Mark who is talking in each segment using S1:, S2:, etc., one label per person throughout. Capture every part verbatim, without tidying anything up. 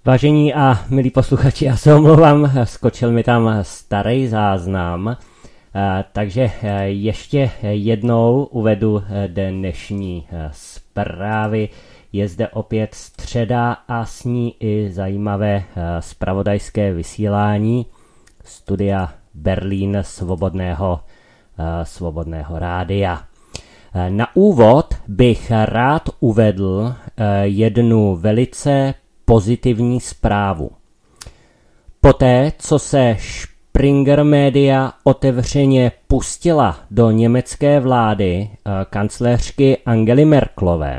S1: Vážení a milí posluchači, já se omlouvám, skočil mi tam starý záznam, takže ještě jednou uvedu dnešní zprávy. Je zde opět středa a s ní i zajímavé zpravodajské vysílání studia Berlín Svobodného, Svobodného rádia. Na úvod bych rád uvedl jednu velice pozitivní zprávu. Poté, co se Springer Media otevřeně pustila do německé vlády kancléřky Angely Merkelové,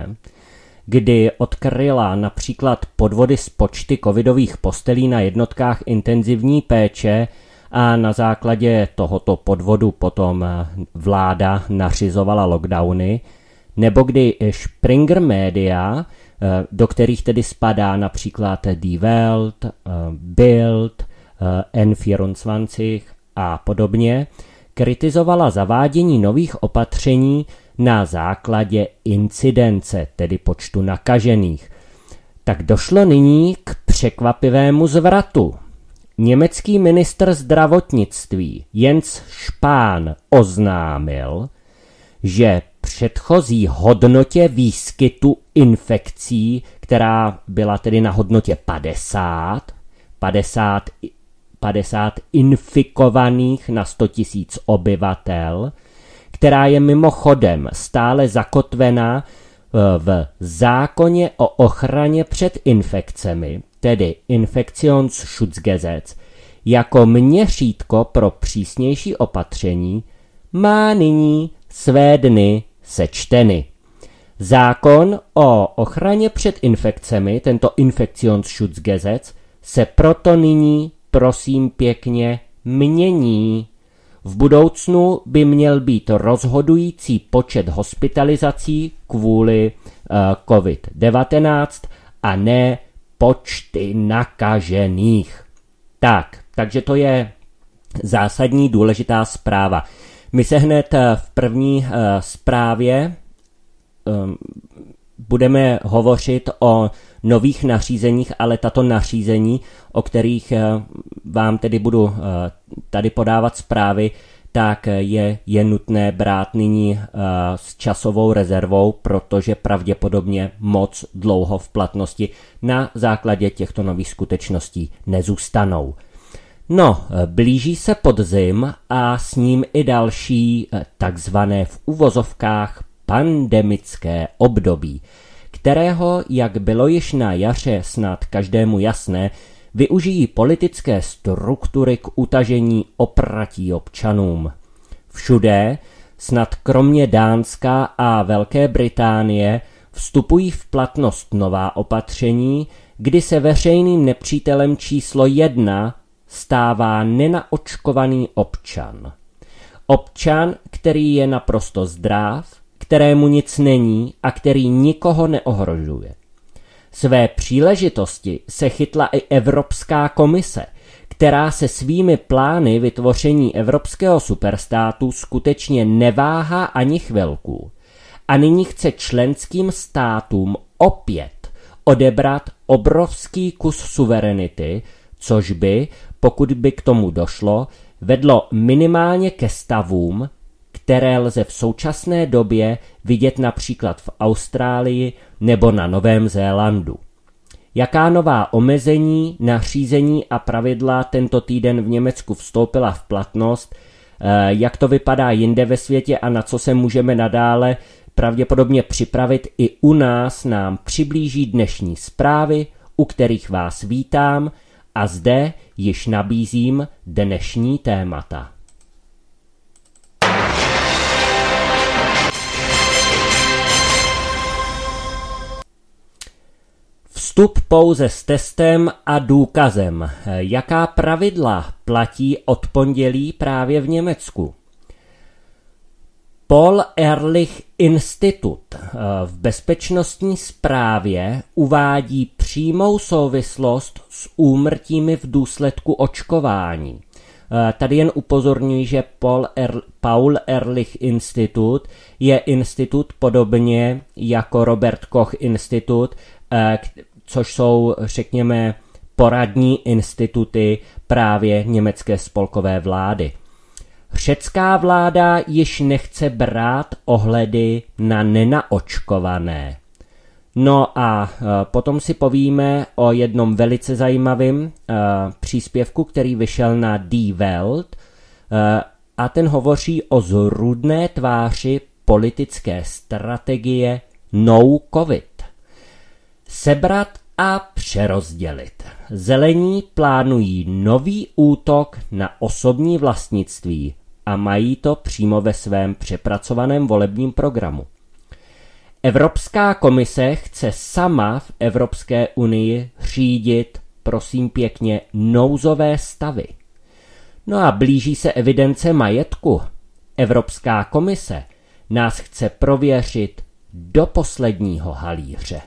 S1: kdy odkryla například podvody s počty covidových postelí na jednotkách intenzivní péče a na základě tohoto podvodu potom vláda nařizovala lockdowny, nebo kdy Springer Media, do kterých tedy spadá například Die Welt, Bild, N dvacet čtyři a podobně, kritizovala zavádění nových opatření na základě incidence, tedy počtu nakažených. Tak došlo nyní k překvapivému zvratu. Německý ministr zdravotnictví Jens Spahn oznámil, že předchozí hodnotě výskytu infekcí, která byla tedy na hodnotě padesát, padesát, padesát infikovaných na sto tisíc obyvatel, která je mimochodem stále zakotvená v zákoně o ochraně před infekcemi, tedy Infektionsschutzgesetz, jako měřítko pro přísnější opatření, má nyní své dny sečteny. Zákon o ochraně před infekcemi, tento Infektionsschutzgesetz, se proto nyní, prosím pěkně, mění. V budoucnu by měl být rozhodující počet hospitalizací kvůli uh, covid devatenáct a ne počty nakažených. Tak, takže to je zásadní důležitá zpráva. My se hned v první uh, zprávě um, budeme hovořit o nových nařízeních, ale tato nařízení, o kterých uh, vám tedy budu uh, tady podávat zprávy, tak je, je nutné brát nyní uh, s časovou rezervou, protože pravděpodobně moc dlouho v platnosti na základě těchto nových skutečností nezůstanou. No, blíží se podzim a s ním i další takzvané v uvozovkách pandemické období, kterého, jak bylo již na jaře snad každému jasné, využijí politické struktury k utažení opratí občanům. Všude, snad kromě Dánska a Velké Británie, vstupují v platnost nová opatření, kdy se veřejným nepřítelem číslo jedna stává nenaočkovaný občan. Občan, který je naprosto zdrav, kterému nic není a který nikoho neohrožuje. Své příležitosti se chytla i Evropská komise, která se svými plány vytvoření evropského superstátu skutečně neváhá ani chvilku a nyní chce členským státům opět odebrat obrovský kus suverenity, což by, pokud by k tomu došlo, vedlo minimálně ke stavům, které lze v současné době vidět například v Austrálii nebo na Novém Zélandu. Jaká nová omezení, nařízení a pravidla tento týden v Německu vstoupila v platnost, jak to vypadá jinde ve světě a na co se můžeme nadále pravděpodobně připravit i u nás, nám přiblíží dnešní zprávy, u kterých vás vítám a zde již nabízím dnešní témata. Vstup pouze s testem a důkazem. Jaká pravidla platí od pondělí právě v Německu? Paul Ehrlich Institut v bezpečnostní zprávě uvádí přímou souvislost s úmrtími v důsledku očkování. Tady jen upozorňuji, že Paul, er, Paul Ehrlich Institut je institut podobně jako Robert Koch Institut, což jsou, řekněme, poradní instituty právě německé spolkové vlády. Řecká vláda již nechce brát ohledy na nenaočkované. No a potom si povíme o jednom velice zajímavém uh, příspěvku, který vyšel na Die Welt, uh, a ten hovoří o zrůdné tváři politické strategie No COVID. Sebrat a přerozdělit. Zelení plánují nový útok na osobní vlastnictví a mají to přímo ve svém přepracovaném volebním programu. Evropská komise chce sama v Evropské unii řídit, prosím pěkně, nouzové stavy. No a blíží se evidence majetku. Evropská komise nás chce prověřit do posledního halíře.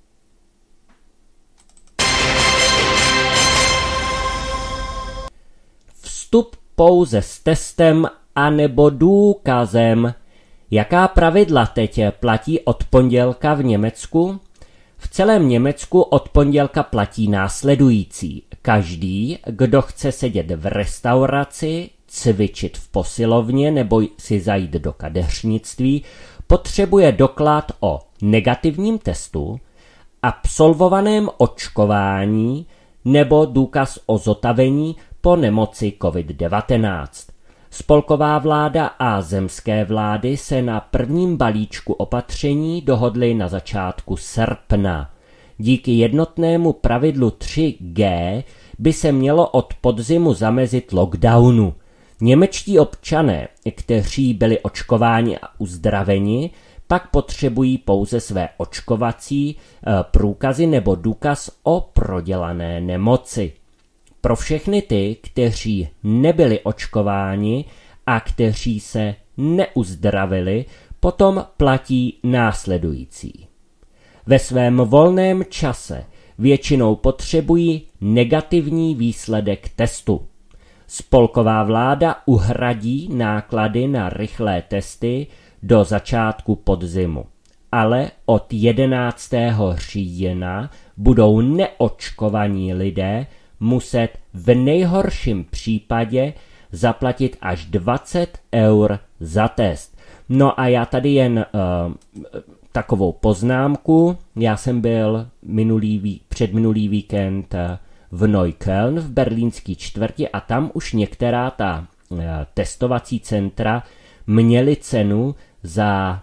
S1: Vstup pouze s testem anebo důkazem. Jaká pravidla teď platí od pondělka v Německu? V celém Německu od pondělka platí následující. Každý, kdo chce sedět v restauraci, cvičit v posilovně nebo si zajít do kadeřnictví, potřebuje doklad o negativním testu, absolvovaném očkování nebo důkaz o zotavení po nemoci covid devatenáct. Spolková vláda a zemské vlády se na prvním balíčku opatření dohodly na začátku srpna. Díky jednotnému pravidlu tři G by se mělo od podzimu zamezit lockdownu. Němečtí občané, kteří byli očkováni a uzdraveni, pak potřebují pouze své očkovací průkazy nebo důkaz o prodělané nemoci. Pro všechny ty, kteří nebyli očkováni a kteří se neuzdravili, potom platí následující. Ve svém volném čase většinou potřebují negativní výsledek testu. Spolková vláda uhradí náklady na rychlé testy do začátku podzimu, ale od jedenáctého října budou neočkovaní lidé muset v nejhorším případě zaplatit až dvacet eur za test. No a já tady jen uh, takovou poznámku. Já jsem byl minulý, předminulý víkend v Neukölln v berlínské čtvrti a tam už některá ta uh, testovací centra měly cenu za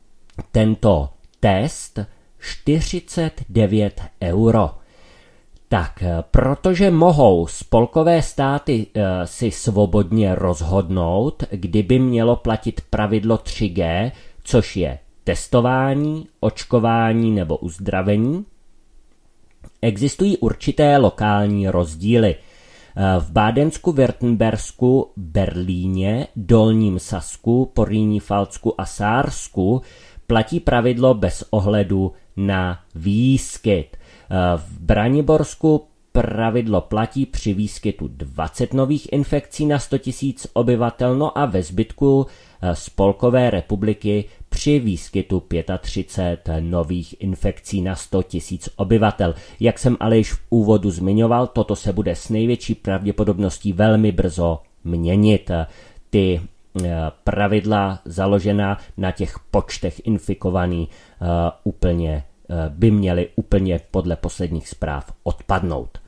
S1: tento test čtyřicet devět euro. Tak, protože mohou spolkové státy e, si svobodně rozhodnout, kdyby mělo platit pravidlo tři G, což je testování, očkování nebo uzdravení, existují určité lokální rozdíly. E, v Bádensku, Württembersku, Berlíně, Dolním Sasku, Porýní-Falcku a Sársku platí pravidlo bez ohledu na výskyt. V Braniborsku pravidlo platí při výskytu dvacet nových infekcí na sto tisíc obyvatel, no a ve zbytku Spolkové republiky při výskytu třicet pět nových infekcí na sto tisíc obyvatel. Jak jsem ale již v úvodu zmiňoval, toto se bude s největší pravděpodobností velmi brzo měnit. Ty pravidla založená na těch počtech infikovaných úplně by měly úplně podle posledních zpráv odpadnout.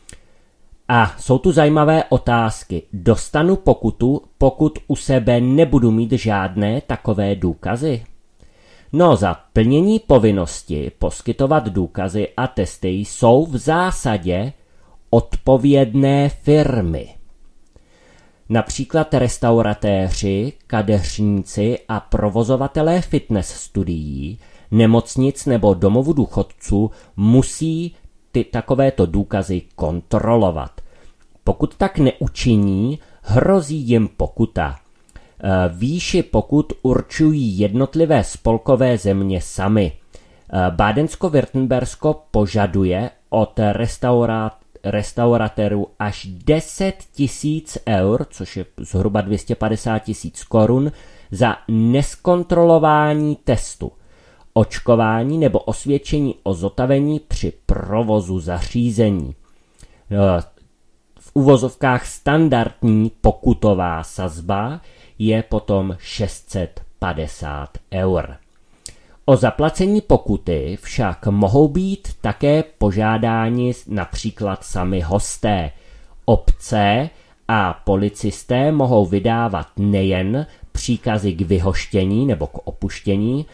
S1: A jsou tu zajímavé otázky. Dostanu pokutu, pokud u sebe nebudu mít žádné takové důkazy? No, za plnění povinnosti poskytovat důkazy a testy jsou v zásadě odpovědné firmy. Například restauratéři, kadeřníci a provozovatelé fitness studií, nemocnic nebo domovů důchodců musí ty takovéto důkazy kontrolovat. Pokud tak neučiní, hrozí jim pokuta. Výši pokut určují jednotlivé spolkové země samy. Bádensko-Württembersko požaduje od restaurát, restauratérů až deset tisíc eur, což je zhruba dvě stě padesát tisíc korun, za neskontrolování testu, očkování nebo osvědčení o zotavení při provozu zařízení. v uvozovkách standardní pokutová sazba je potom šest set padesát eur. O zaplacení pokuty však mohou být také požádáni například sami hosté. Obce a policisté mohou vydávat nejen příkazy k vyhoštění nebo k opuštění,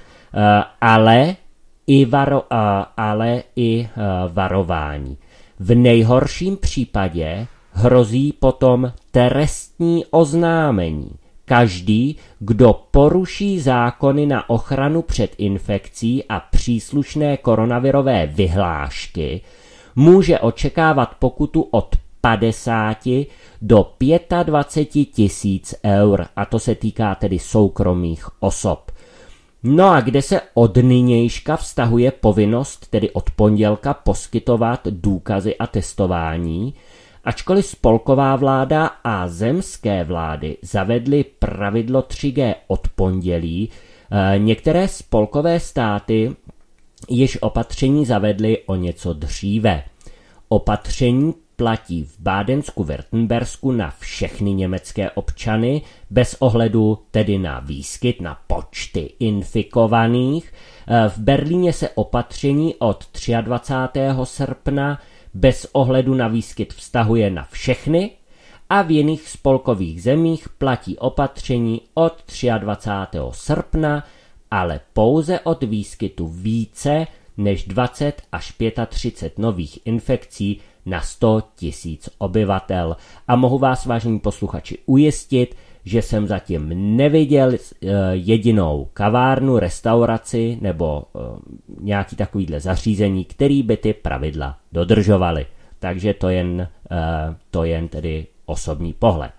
S1: ale i, varo, ale i varování. V nejhorším případě hrozí potom trestní oznámení. Každý, kdo poruší zákony na ochranu před infekcí a příslušné koronavirové vyhlášky, může očekávat pokutu od padesáti do dvacet pět tisíc eur, a to se týká tedy soukromých osob. No a kde se od nynějška vztahuje povinnost, tedy od pondělka, poskytovat důkazy a testování, ačkoliv spolková vláda a zemské vlády zavedly pravidlo tři G od pondělí, některé spolkové státy již opatření zavedly o něco dříve. Opatření platí v Bádensku-Württembersku na všechny německé občany, bez ohledu tedy na výskyt, na počty infikovaných. V Berlíně se opatření od dvacátého třetího srpna bez ohledu na výskyt vztahuje na všechny a v jiných spolkových zemích platí opatření od dvacátého třetího srpna, ale pouze od výskytu více než dvacet až třicet pět nových infekcí na sto tisíc obyvatel. A mohu vás, vážení posluchači, ujistit, že jsem zatím neviděl jedinou kavárnu, restauraci nebo nějaký takovýhle zařízení, který by ty pravidla dodržovaly. Takže to jen, to jen tedy osobní pohled.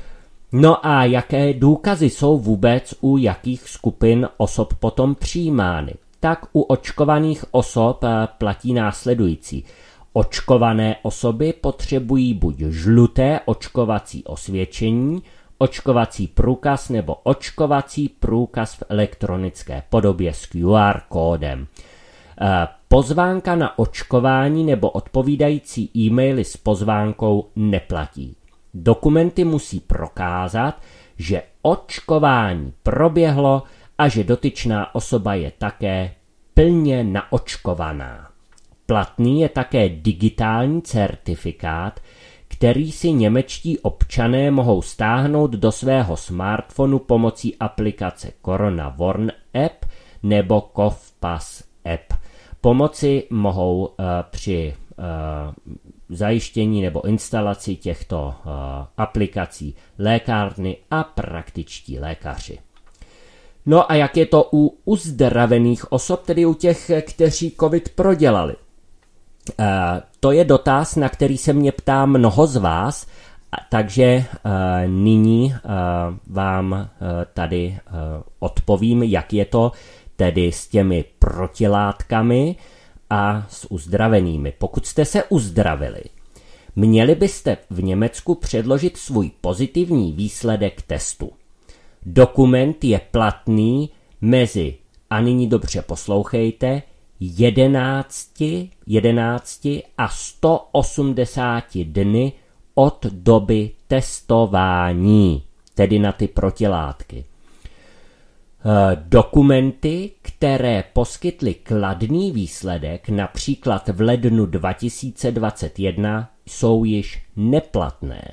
S1: No a jaké důkazy jsou vůbec u jakých skupin osob potom přijímány? Tak u očkovaných osob platí následující. Očkované osoby potřebují buď žluté očkovací osvědčení, očkovací průkaz nebo očkovací průkaz v elektronické podobě s Q R kódem. Pozvánka na očkování nebo odpovídající e-maily s pozvánkou neplatí. Dokumenty musí prokázat, že očkování proběhlo a že dotyčná osoba je také plně naočkovaná. Platný je také digitální certifikát, který si němečtí občané mohou stáhnout do svého smartphonu pomocí aplikace Corona Warn App nebo CovPass App. Pomoci mohou uh, při uh, zajištění nebo instalaci těchto uh, aplikací lékárny a praktičtí lékaři. No a jak je to u uzdravených osob, tedy u těch, kteří covid prodělali? Uh, to je dotaz, na který se mě ptá mnoho z vás, takže uh, nyní uh, vám uh, tady uh, odpovím, jak je to tedy s těmi protilátkami a s uzdravenými. Pokud jste se uzdravili, měli byste v Německu předložit svůj pozitivní výsledek testu. Dokument je platný mezi, a nyní dobře poslouchejte, jedenácti a sto osmdesáti dny od doby testování, tedy na ty protilátky. Dokumenty, které poskytly kladný výsledek, například v lednu dva tisíce dvacet jedna, jsou již neplatné.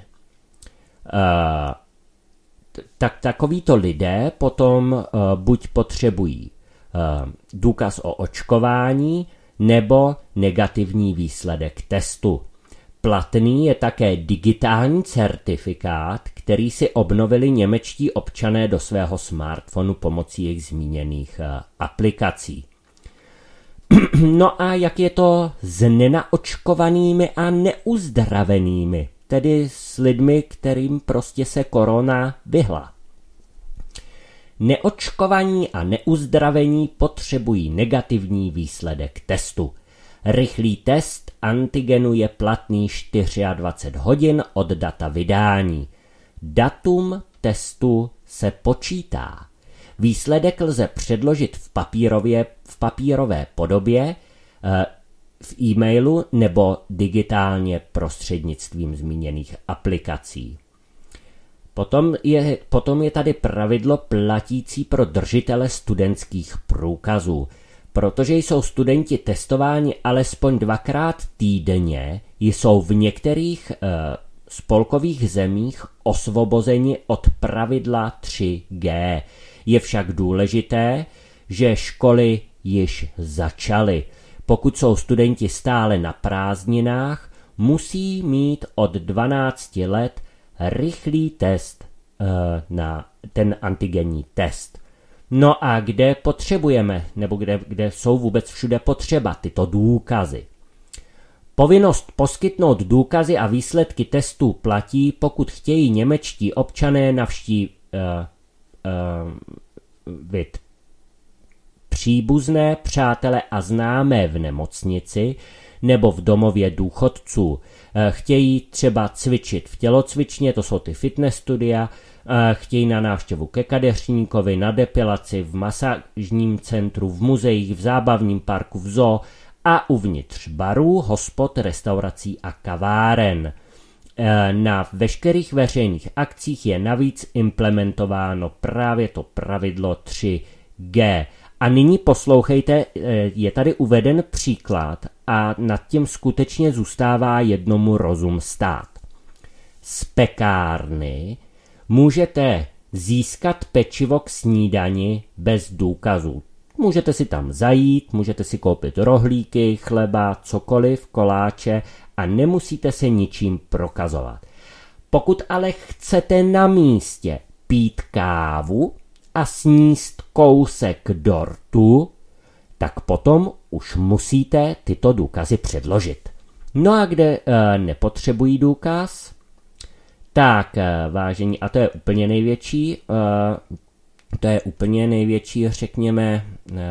S1: Tak takovýto lidé potom buď potřebují důkaz o očkování nebo negativní výsledek testu. Platný je také digitální certifikát, který si obnovili němečtí občané do svého smartphonu pomocí jejich zmíněných aplikací. No a jak je to s nenaočkovanými a neuzdravenými, tedy s lidmi, kterým prostě se korona vyhla? Neočkovaní a neuzdravení potřebují negativní výsledek testu. Rychlý test antigenu je platný dvacet čtyři hodin od data vydání. Datum testu se počítá. Výsledek lze předložit v, papírově, v papírové podobě, v e-mailu nebo digitálně prostřednictvím zmíněných aplikací. Potom je, potom je tady pravidlo platící pro držitele studentských průkazů. Protože jsou studenti testováni alespoň dvakrát týdně, jsou v některých e, spolkových zemích osvobozeni od pravidla tři G. Je však důležité, že školy již začaly. Pokud jsou studenti stále na prázdninách, musí mít od dvanácti let rychlý test e, na ten antigenní test. No a kde potřebujeme, nebo kde, kde jsou vůbec všude potřeba tyto důkazy? Povinnost poskytnout důkazy a výsledky testů platí, pokud chtějí němečtí občané navštívit uh, uh, příbuzné, přátele a známé v nemocnici nebo v domově důchodců. Chtějí třeba cvičit v tělocvičně, to jsou ty fitness studia, chtějí na návštěvu ke kadeřníkovi, na depilaci, v masážním centru, v muzeích, v zábavním parku, v zoo a uvnitř barů, hospod, restaurací a kaváren. Na veškerých veřejných akcích je navíc implementováno právě to pravidlo tři G. A nyní poslouchejte, je tady uveden příklad a nad tím skutečně zůstává jednomu rozum stát. Z pekárny můžete získat pečivo k snídani bez důkazů. Můžete si tam zajít, můžete si koupit rohlíky, chleba, cokoliv, koláče a nemusíte se ničím prokazovat. Pokud ale chcete na místě pít kávu a sníst kousek dortu, tak potom už musíte tyto důkazy předložit. No a kde e, nepotřebují důkaz? Tak, e, vážení, a to je úplně největší, e, to je úplně největší, řekněme, e,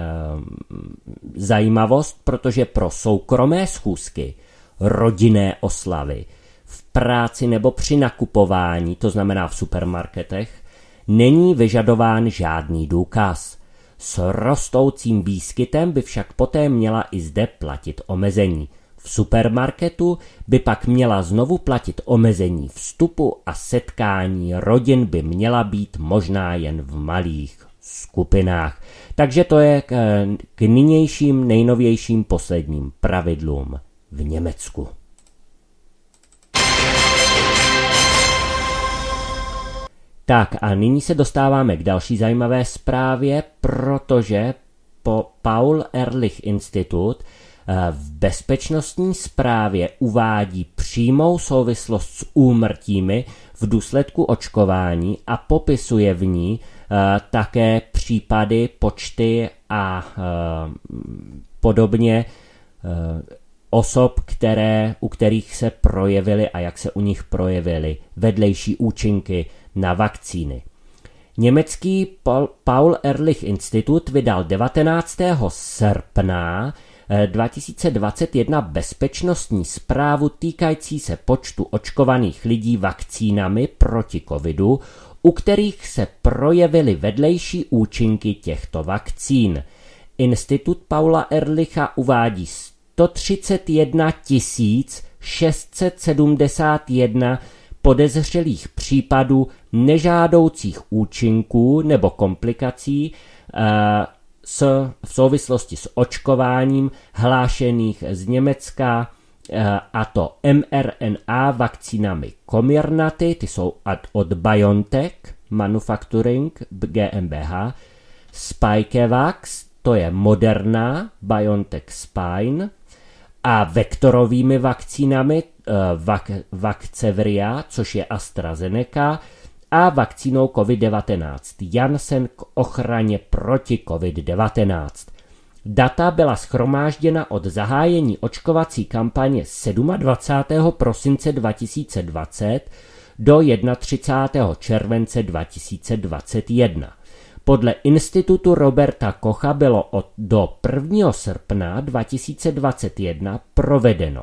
S1: zajímavost, protože pro soukromé schůzky, rodinné oslavy, v práci nebo při nakupování, to znamená v supermarketech, není vyžadován žádný důkaz. S rostoucím výskytem by však poté měla i zde platit omezení. V supermarketu by pak měla znovu platit omezení vstupu a setkání rodin by měla být možná jen v malých skupinách. Takže to je k, k nynějším, nejnovějším posledním pravidlům v Německu. Tak a nyní se dostáváme k další zajímavé zprávě, protože po Paul Ehrlich Institut v bezpečnostní zprávě uvádí přímou souvislost s úmrtími v důsledku očkování a popisuje v ní také případy, počty a podobně osob, které, u kterých se projevily a jak se u nich projevily vedlejší účinky na vakcíny. Německý Paul Ehrlich Institut vydal devatenáctého srpna dva tisíce dvacet jedna bezpečnostní zprávu týkající se počtu očkovaných lidí vakcínami proti covidu, u kterých se projevily vedlejší účinky těchto vakcín. Institut Paula Ehrlicha uvádí sto třicet jedna tisíc šest set sedmdesát jedna podezřelých případů nežádoucích účinků nebo komplikací e, s, v souvislosti s očkováním hlášených z Německa, e, a to mRNA vakcínami Comirnaty, ty jsou od BioNTech Manufacturing GmbH, Spikevax, to je Moderna, BioNTech Spine, a vektorovými vakcínami Vak- Vaxzevria, což je AstraZeneca, a vakcínou covid devatenáct Janssen k ochraně proti covid devatenáct. Data byla shromážděna od zahájení očkovací kampaně dvacátého sedmého prosince dva tisíce dvacet do třicátého prvního července dva tisíce dvacet jedna. Podle institutu Roberta Kocha bylo od, do prvního srpna dva tisíce dvacet jedna provedeno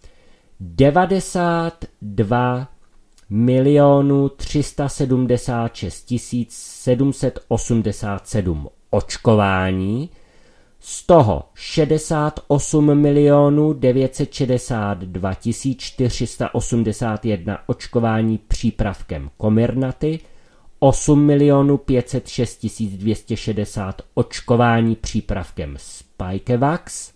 S1: devadesát dva milionů tři sta sedmdesát šest tisíc sedm set osmdesát sedm očkování, z toho šedesát osm milionů devět set šedesát dva tisíc čtyři sta osmdesát jedna očkování přípravkem Comirnaty, osm milionů pět set šest tisíc dvě stě šedesát očkování přípravkem Spikevax,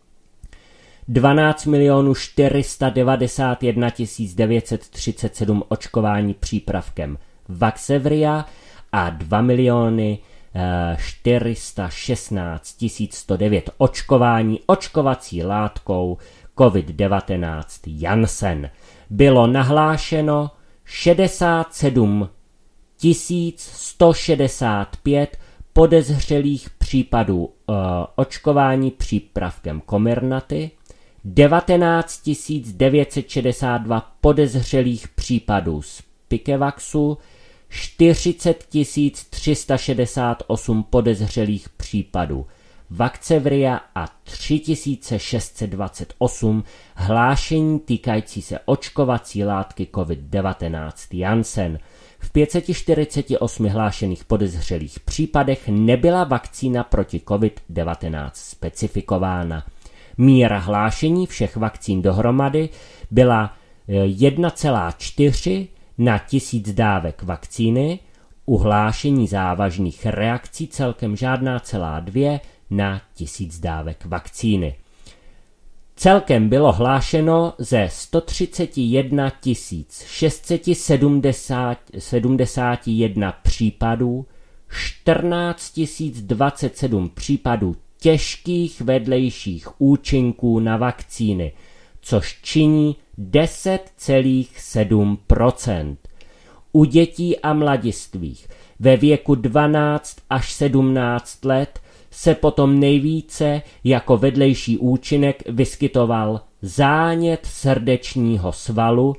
S1: dvanáct milionů čtyři sta devadesát jedna tisíc devět set třicet sedm očkování přípravkem Vaxzevria a dva miliony čtyři sta šestnáct tisíc sto devět očkování očkovací látkou covid devatenáct Janssen. Bylo nahlášeno šedesát sedm tisíc sto šedesát pět podezřelých případů uh, očkování přípravkem Comirnaty, devatenáct tisíc devět set šedesát dva podezřelých případů Spikevaxu, čtyřicet tisíc tři sta šedesát osm podezřelých případů Vaxzevria a tři tisíce šest set dvacet osm hlášení týkající se očkovací látky covid devatenáct Janssen. V pět set čtyřicet osm hlášených podezřelých případech nebyla vakcína proti covid devatenáct specifikována. Míra hlášení všech vakcín dohromady byla jedna celá čtyři na tisíc dávek vakcíny, u hlášení závažných reakcí celkem žádná celá dvě na tisíc dávek vakcíny. Celkem bylo hlášeno ze sto třicet jedna tisíc šest set sedmdesát jedna případů čtrnáct tisíc dvacet sedm případů těžkých vedlejších účinků na vakcíny, což činí deset celá sedm procent. U dětí a mladistvých ve věku dvanáct až sedmnáct let se potom nejvíce jako vedlejší účinek vyskytoval zánět srdečního svalu,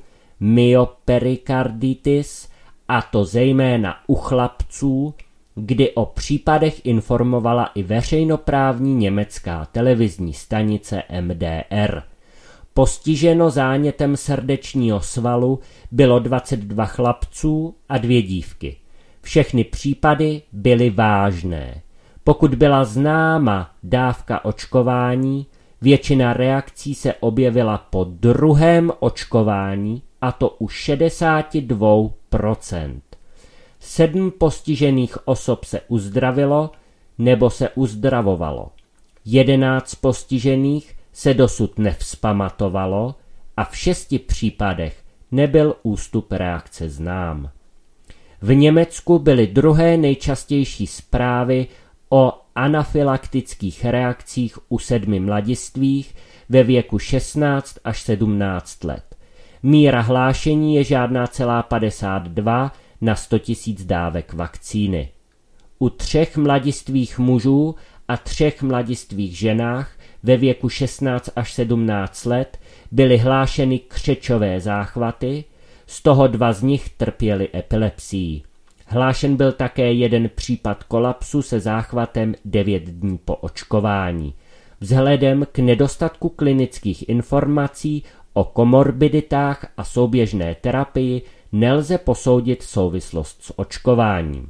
S1: myoperikarditis, a to zejména u chlapců, kdy o případech informovala i veřejnoprávní německá televizní stanice M D R. Postiženo zánětem srdečního svalu bylo dvacet dva chlapců a dvě dívky. Všechny případy byly vážné. Pokud byla známa dávka očkování, většina reakcí se objevila po druhém očkování, a to u šedesát dva procent. Sedm postižených osob se uzdravilo nebo se uzdravovalo. Jedenáct postižených se dosud nevzpamatovalo a v šesti případech nebyl ústup reakce znám. V Německu byly druhé nejčastější zprávy o anafylaktických reakcích u sedmi mladistvých ve věku šestnáct až sedmnáct let. Míra hlášení je žádná celá padesát dva na sto tisíc dávek vakcíny. U třech mladistvých mužů a třech mladistvých ženách ve věku šestnáct až sedmnáct let byly hlášeny křečové záchvaty, z toho dva z nich trpěli epilepsií. Hlášen byl také jeden případ kolapsu se záchvatem devět dní po očkování. Vzhledem k nedostatku klinických informací o komorbiditách a souběžné terapii nelze posoudit souvislost s očkováním.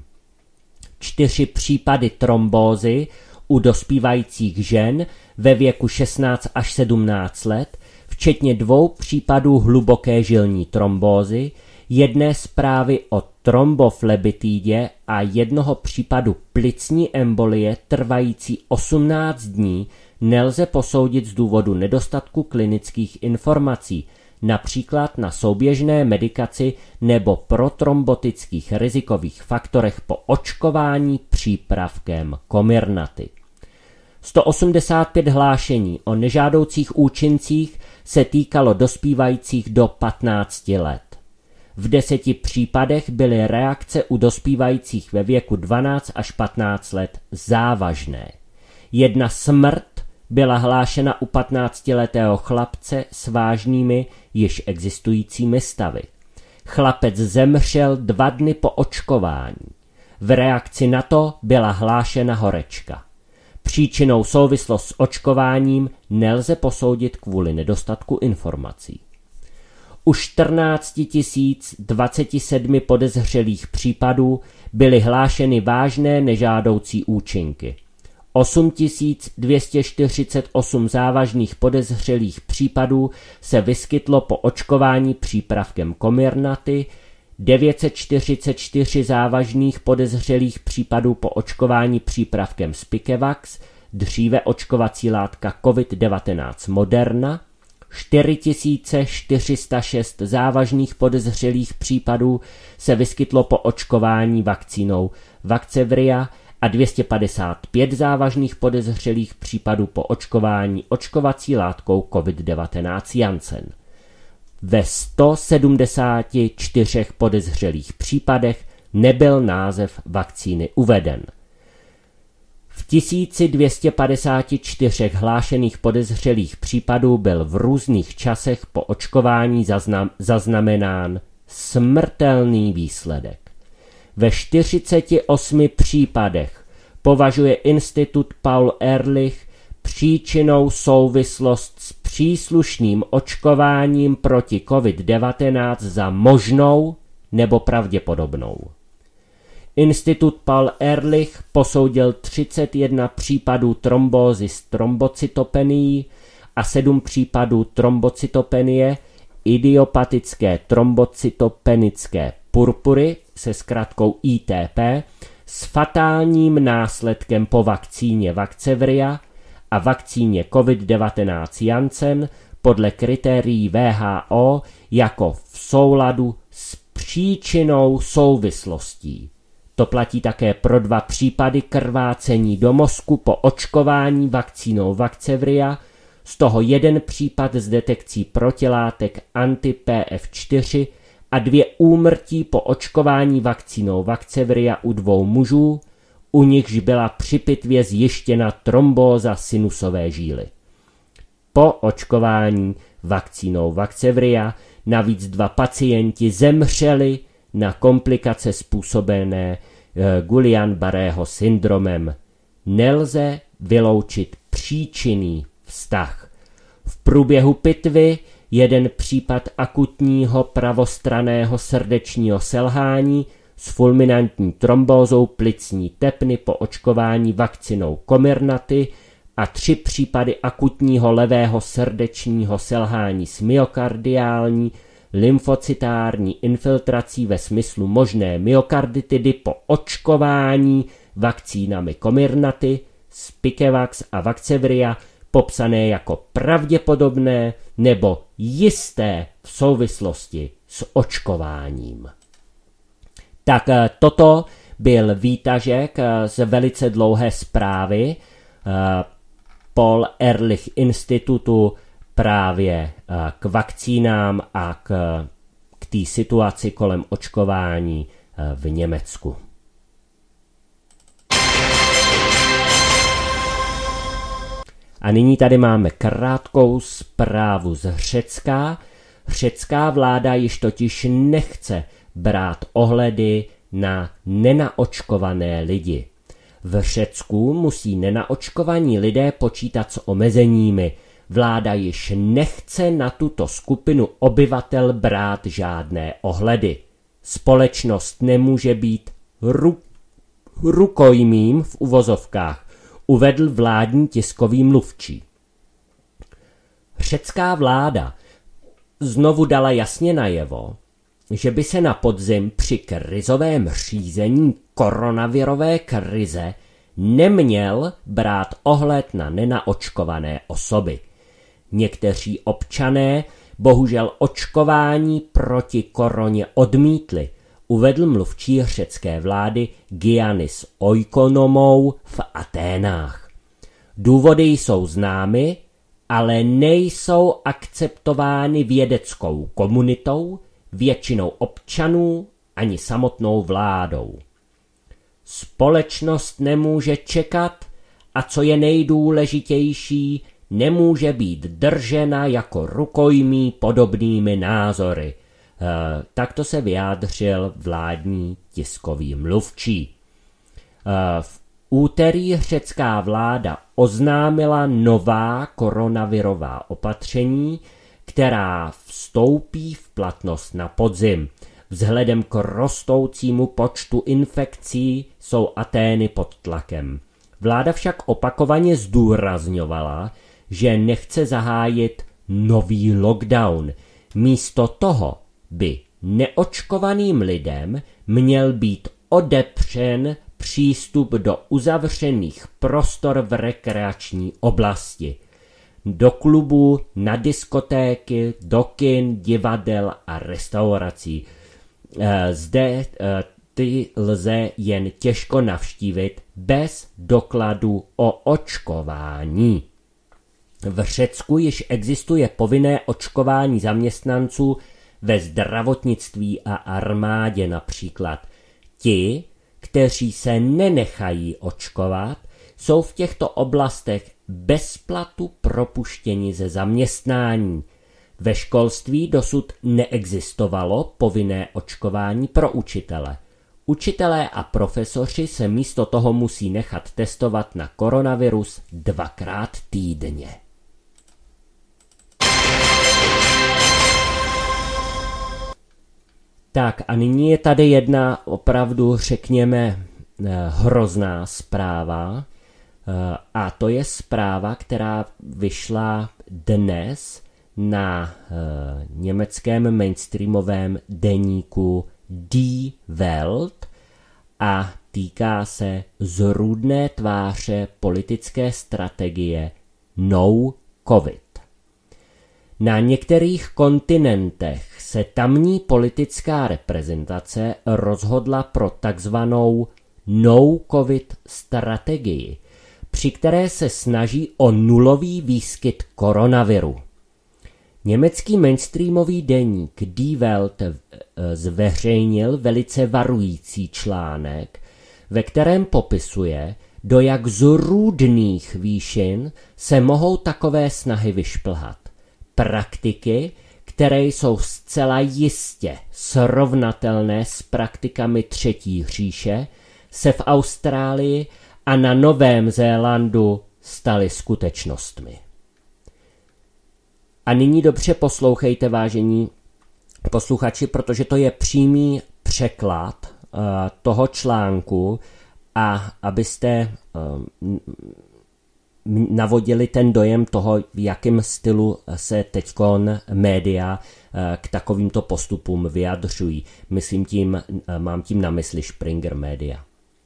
S1: Čtyři případy trombózy u dospívajících žen ve věku šestnáct až sedmnáct let, včetně dvou případů hluboké žilní trombózy, jedné zprávy o tromboflebitidě a jednoho případu plicní embolie trvající osmnáct dní nelze posoudit z důvodu nedostatku klinických informací, například na souběžné medikaci nebo protrombotických rizikových faktorech po očkování přípravkem Comirnaty. sto osmdesát pět hlášení o nežádoucích účincích se týkalo dospívajících do patnácti let. V deseti případech byly reakce u dospívajících ve věku dvanáct až patnáct let závažné. Jedna smrt byla hlášena u patnáctiletého chlapce s vážnými již existujícími stavy. Chlapec zemřel dva dny po očkování. V reakci na to byla hlášena horečka. Příčinou souvislost s očkováním nelze posoudit kvůli nedostatku informací. U čtrnáct tisíc dvacet sedm podezřelých případů byly hlášeny vážné nežádoucí účinky. osm tisíc dvě stě čtyřicet osm závažných podezřelých případů se vyskytlo po očkování přípravkem Comirnaty, devět set čtyřicet čtyři závažných podezřelých případů po očkování přípravkem Spikevax, dříve očkovací látka covid devatenáct Moderna, čtyři tisíce čtyři sta šest závažných podezřelých případů se vyskytlo po očkování vakcínou Vaxzevria a dvě stě padesát pět závažných podezřelých případů po očkování očkovací látkou covid devatenáct Janssen. Ve sto sedmdesáti čtyřech podezřelých případech nebyl název vakcíny uveden. V tisíc dvě stě padesáti čtyřech hlášených podezřelých případů byl v různých časech po očkování zaznam, zaznamenán smrtelný výsledek. Ve čtyřiceti osmi případech považuje Institut Paul Ehrlich příčinnou souvislost s příslušným očkováním proti covid devatenáct za možnou nebo pravděpodobnou. Institut Paul Ehrlich posoudil třicet jedna případů trombózy s trombocytopenií a sedm případů trombocytopenie, idiopatické trombocytopenické purpury se zkratkou I T P s fatálním následkem po vakcíně Vaxzevria a vakcíně covid devatenáct Janssen podle kritérií W H O jako v souladu s příčinou souvislostí. To platí také pro dva případy krvácení do mozku po očkování vakcínou Vaxzevria, z toho jeden případ s detekcí protilátek anti-P F čtyři a dvě úmrtí po očkování vakcínou Vaxzevria u dvou mužů, u nichž byla při pitvě zjištěna trombóza sinusové žíly. Po očkování vakcínou Vaxzevria navíc dva pacienti zemřeli na komplikace způsobené Guillain-Barrého syndromem. Nelze vyloučit příčinný vztah. V průběhu pitvy jeden případ akutního pravostranného srdečního selhání s fulminantní trombózou plicní tepny po očkování vakcinou Comirnaty a tři případy akutního levého srdečního selhání s myokardiální lymfocytární infiltrací ve smyslu možné myokarditidy po očkování vakcínami Comirnaty, Spikevax a Vaxzevria popsané jako pravděpodobné nebo jisté v souvislosti s očkováním. Tak toto byl výtažek z velice dlouhé zprávy Paul Ehrlich institutu právě k vakcínám a k, k té situaci kolem očkování v Německu. A nyní tady máme krátkou zprávu z Řecka. Řecká vláda již totiž nechce brát ohledy na nenaočkované lidi. V Řecku musí nenaočkovaní lidé počítat s omezeními. Vláda již nechce na tuto skupinu obyvatel brát žádné ohledy. Společnost nemůže být ru- rukojmím v uvozovkách, uvedl vládní tiskový mluvčí. Řecká vláda znovu dala jasně najevo, že by se na podzim při krizovém řízení koronavirové krize neměl brát ohled na nenaočkované osoby. Někteří občané bohužel očkování proti koroně odmítli, uvedl mluvčí řecké vlády Giannis Oikonomou v Aténách. Důvody jsou známy, ale nejsou akceptovány vědeckou komunitou, většinou občanů ani samotnou vládou. Společnost nemůže čekat a co je nejdůležitější, nemůže být držena jako rukojmí podobnými názory. E, takto se vyjádřil vládní tiskový mluvčí. E, v úterý řecká vláda oznámila nová koronavirová opatření, která vstoupí v platnost na podzim. Vzhledem k rostoucímu počtu infekcí jsou Atény pod tlakem. Vláda však opakovaně zdůrazňovala, že nechce zahájit nový lockdown. Místo toho by neočkovaným lidem měl být odepřen přístup do uzavřených prostor v rekreační oblasti. Do klubů, na diskotéky, do kin, divadel a restaurací. Zde ty lze jen těžko navštívit bez dokladu o očkování. V Řecku již existuje povinné očkování zaměstnanců ve zdravotnictví a armádě například. Ti, kteří se nenechají očkovat, jsou v těchto oblastech bez platu propuštěni ze zaměstnání. Ve školství dosud neexistovalo povinné očkování pro učitele. Učitelé a profesoři se místo toho musí nechat testovat na koronavirus dvakrát týdně. Tak a nyní je tady jedna opravdu, řekněme, hrozná zpráva. A to je zpráva, která vyšla dnes na německém mainstreamovém deníku Die Welt a týká se zrůdné tváře politické strategie No COVID. Na některých kontinentech se tamní politická reprezentace rozhodla pro takzvanou No COVID strategii, při které se snaží o nulový výskyt koronaviru. Německý mainstreamový deník Die Welt zveřejnil velice varující článek, ve kterém popisuje, do jak zrůdných výšin se mohou takové snahy vyšplhat. Praktiky, které jsou zcela jistě srovnatelné s praktikami Třetí říše, se v Austrálii a na Novém Zélandu staly skutečnostmi. A nyní dobře poslouchejte, vážení posluchači, protože to je přímý překlad uh, toho článku a abyste uh, navodili ten dojem toho, v jakém stylu se teďkon média uh, k takovýmto postupům vyjadřují. Myslím tím, uh, mám tím na mysli Springer Media.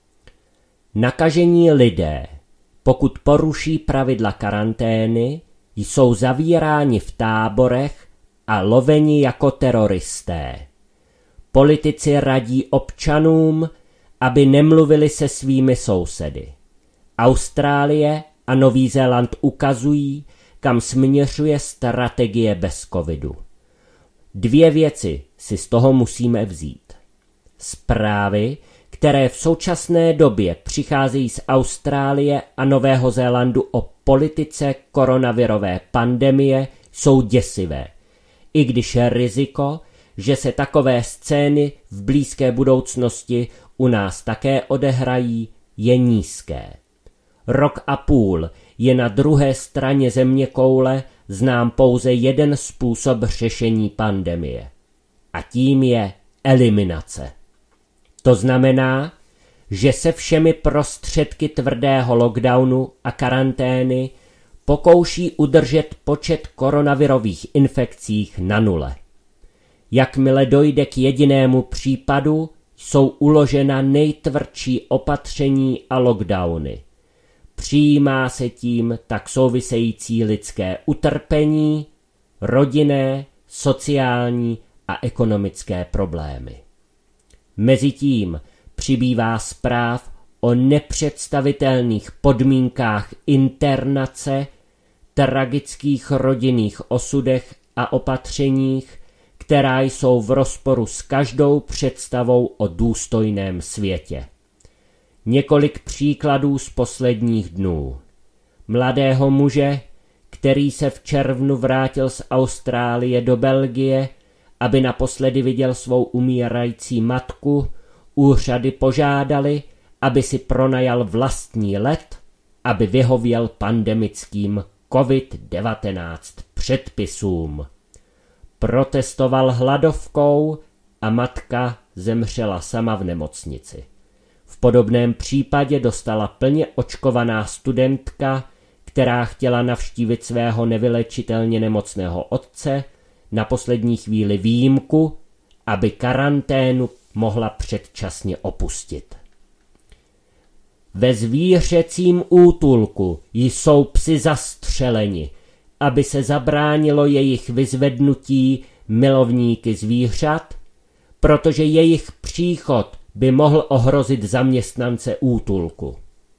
S1: Nakažení lidé, pokud poruší pravidla karantény, jsou zavíráni v táborech a loveni jako teroristé. Politici radí občanům, aby nemluvili se svými sousedy. Austrálie a Nový Zéland ukazují, kam směřuje strategie bez covidu. Dvě věci si z toho musíme vzít. Zprávy, které v současné době přicházejí z Austrálie a Nového Zélandu o politice koronavirové pandemie, jsou děsivé. I když je riziko, že se takové scény v blízké budoucnosti u nás také odehrají, je nízké. Rok a půl je na druhé straně zeměkoule znám pouze jeden způsob řešení pandemie. A tím je eliminace. To znamená, že se všemi prostředky tvrdého lockdownu a karantény pokouší udržet počet koronavirových infekcích na nule. Jakmile dojde k jedinému případu, jsou uložena nejtvrdší opatření a lockdowny. Přijímá se tím tak související lidské utrpení, rodinné, sociální a ekonomické problémy. Mezitím přibývá zpráv o nepředstavitelných podmínkách internace, tragických rodinných osudech a opatřeních, která jsou v rozporu s každou představou o důstojném světě. Několik příkladů z posledních dnů. Mladého muže, který se v červnu vrátil z Austrálie do Belgie, aby naposledy viděl svou umírající matku, úřady požádali, aby si pronajal vlastní let, aby vyhověl pandemickým covid devatenáct předpisům. Protestoval hladovkou a matka zemřela sama v nemocnici. V podobném případě dostala plně očkovaná studentka, která chtěla navštívit svého nevylečitelně nemocného otce, na poslední chvíli výjimku, aby karanténu mohla předčasně opustit. Ve zvířecím útulku jsou psi zastřeleni, aby se zabránilo jejich vyzvednutí milovníky zvířat, protože jejich příchod by mohl ohrozit zaměstnance útulku.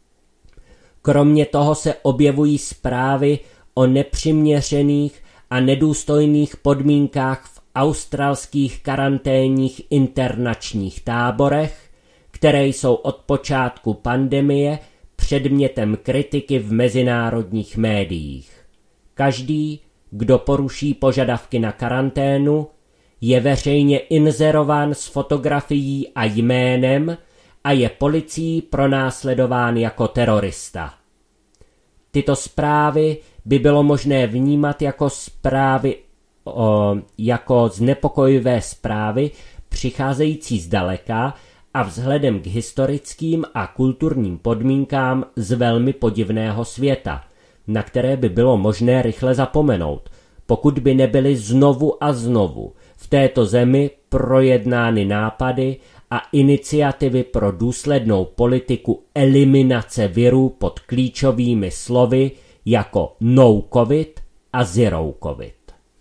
S1: Kromě toho se objevují zprávy o nepřiměřených a nedůstojných podmínkách v australských karanténních internačních táborech, které jsou od počátku pandemie předmětem kritiky v mezinárodních médiích. Každý, kdo poruší požadavky na karanténu, je veřejně inzerován s fotografií a jménem a je policií pronásledován jako terorista. Tyto zprávy by bylo možné vnímat jako zprávy o, jako znepokojivé zprávy přicházející zdaleka a vzhledem k historickým a kulturním podmínkám z velmi podivného světa, na které by bylo možné rychle zapomenout, pokud by nebyly znovu a znovu v této zemi projednány nápady a iniciativy pro důslednou politiku eliminace virů pod klíčovými slovy jako no covid a zero covid.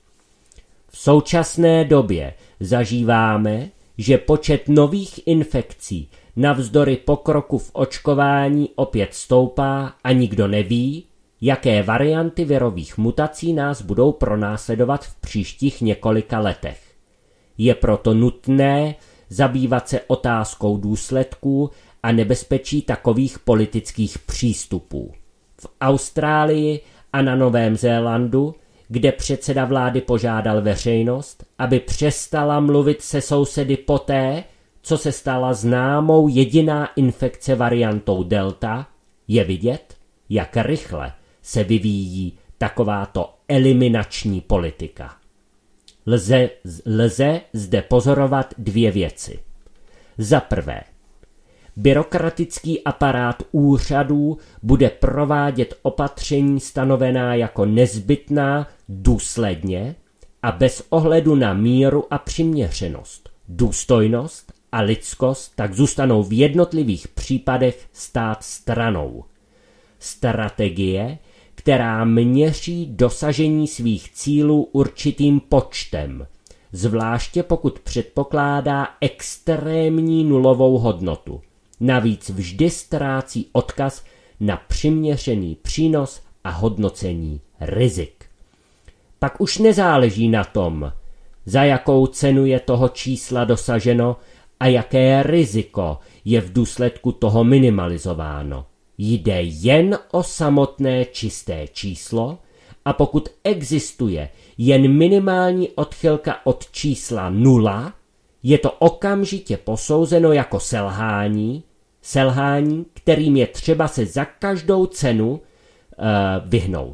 S1: V současné době zažíváme, že počet nových infekcí navzdory pokroku v očkování opět stoupá a nikdo neví, jaké varianty virových mutací nás budou pronásledovat v příštích několika letech. Je proto nutné zabývat se otázkou důsledků a nebezpečí takových politických přístupů. V Austrálii a na Novém Zélandu, kde předseda vlády požádal veřejnost, aby přestala mluvit se sousedy poté, co se stala známou jediná infekce variantou Delta, je vidět, jak rychle se vyvíjí takováto eliminační politika. Lze, lze zde pozorovat dvě věci. Za prvé, byrokratický aparát úřadů bude provádět opatření stanovená jako nezbytná důsledně a bez ohledu na míru a přiměřenost, důstojnost a lidskost tak zůstanou v jednotlivých případech stát stranou. Strategie, která měří dosažení svých cílů určitým počtem, zvláště pokud předpokládá extrémní nulovou hodnotu. Navíc vždy ztrácí odkaz na přiměřený přínos a hodnocení rizik. Pak už nezáleží na tom, za jakou cenu je toho čísla dosaženo a jaké riziko je v důsledku toho minimalizováno. Jde jen o samotné čisté číslo a pokud existuje jen minimální odchylka od čísla nula, je to okamžitě posouzeno jako selhání, selhání, kterým je třeba se za každou cenu uh, vyhnout.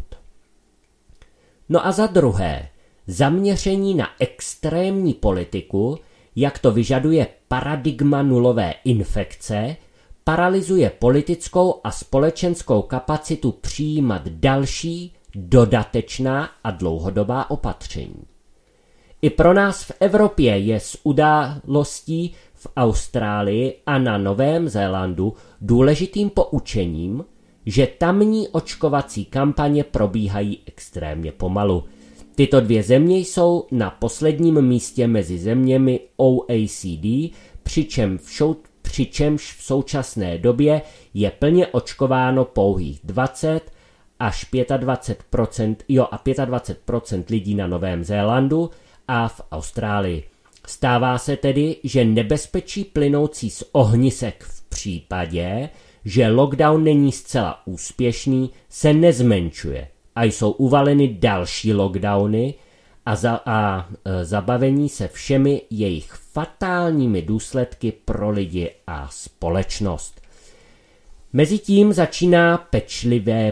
S1: No a za druhé, zaměření na extrémní politiku, jak to vyžaduje paradigma nulové infekce, paralyzuje politickou a společenskou kapacitu přijímat další, dodatečná a dlouhodobá opatření. I pro nás v Evropě je z událostí v Austrálii a na Novém Zélandu důležitým poučením, že tamní očkovací kampaně probíhají extrémně pomalu. Tyto dvě země jsou na posledním místě mezi zeměmi O E C D, přičem v šou, přičemž v současné době je plně očkováno pouhých dvacet až dvacet pět procent, jo, a dvacet pět procent lidí na Novém Zélandu a v Austrálii. Stává se tedy, že nebezpečí plynoucí z ohnisek v případě, že lockdown není zcela úspěšný, se nezmenšuje a jsou uvaleny další lockdowny a, za, a e, zabavení se všemi jejich fatálními důsledky pro lidi a společnost. Mezitím začíná pečlivé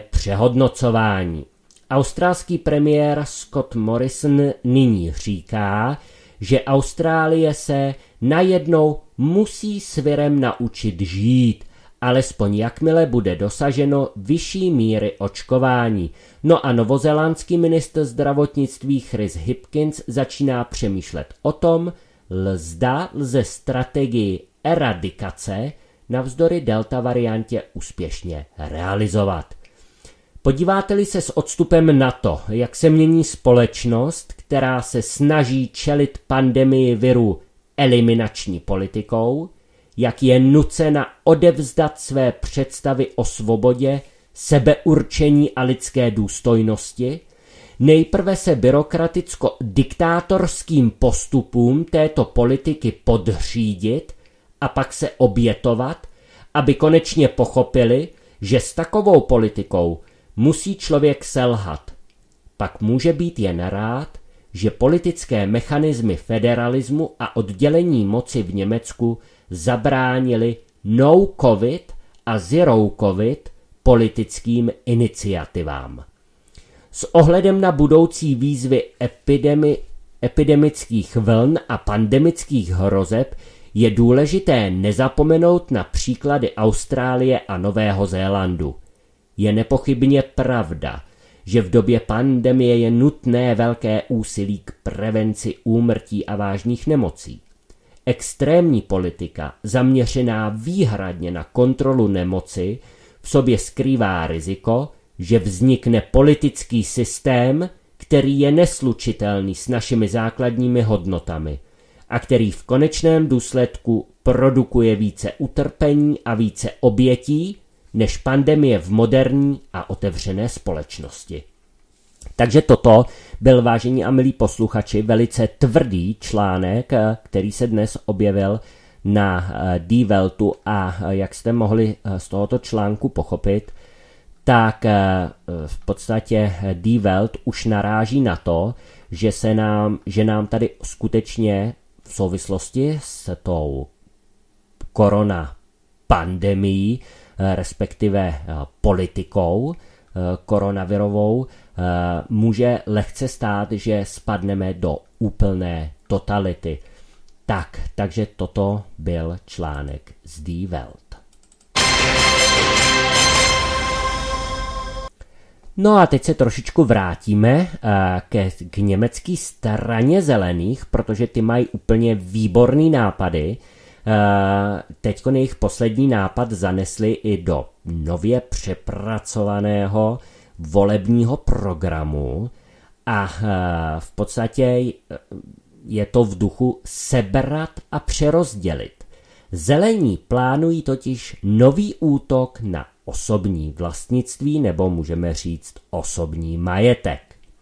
S1: přehodnocování. Australský premiér Scott Morrison nyní říká, že Austrálie se najednou musí s virem naučit žít, alespoň jakmile bude dosaženo vyšší míry očkování. No a novozélandský ministr zdravotnictví Chris Hipkins začíná přemýšlet o tom, zda lze strategii eradikace navzdory delta variantě úspěšně realizovat. Podíváte-li se s odstupem na to, jak se mění společnost, která se snaží čelit pandemii viru eliminační politikou, jak je nucena odevzdat své představy o svobodě, sebeurčení a lidské důstojnosti, nejprve se byrokraticko-diktátorským postupům této politiky podřídit a pak se obětovat, aby konečně pochopili, že s takovou politikou musí člověk selhat. Pak může být jen rád, že politické mechanismy federalismu a oddělení moci v Německu zabránili no covid a zero covid politickým iniciativám. S ohledem na budoucí výzvy epidemi, epidemických vln a pandemických hrozeb je důležité nezapomenout na příklady Austrálie a Nového Zélandu. Je nepochybně pravda, že v době pandemie je nutné velké úsilí k prevenci úmrtí a vážných nemocí. Extrémní politika, zaměřená výhradně na kontrolu nemoci, v sobě skrývá riziko, že vznikne politický systém, který je neslučitelný s našimi základními hodnotami a který v konečném důsledku produkuje více utrpení a více obětí, než pandemie v moderní a otevřené společnosti. Takže toto byl, vážení a milí posluchači, velice tvrdý článek, který se dnes objevil na Die Weltu a jak jste mohli z tohoto článku pochopit, tak v podstatě Die Welt už naráží na to, že, se nám, že nám tady skutečně v souvislosti s tou korona pandemií, respektive politikou koronavirovou, může lehce stát, že spadneme do úplné totality. Tak, takže toto byl článek z Die Welt. No a teď se trošičku vrátíme ke, k německé straně zelených, protože ty mají úplně výborný nápady. Teďko jejich poslední nápad zanesli i do nově přepracovaného volebního programu a v podstatě je to v duchu sebrat a přerozdělit. Zelení plánují totiž nový útok na osobní vlastnictví, nebo můžeme říct osobní majetek.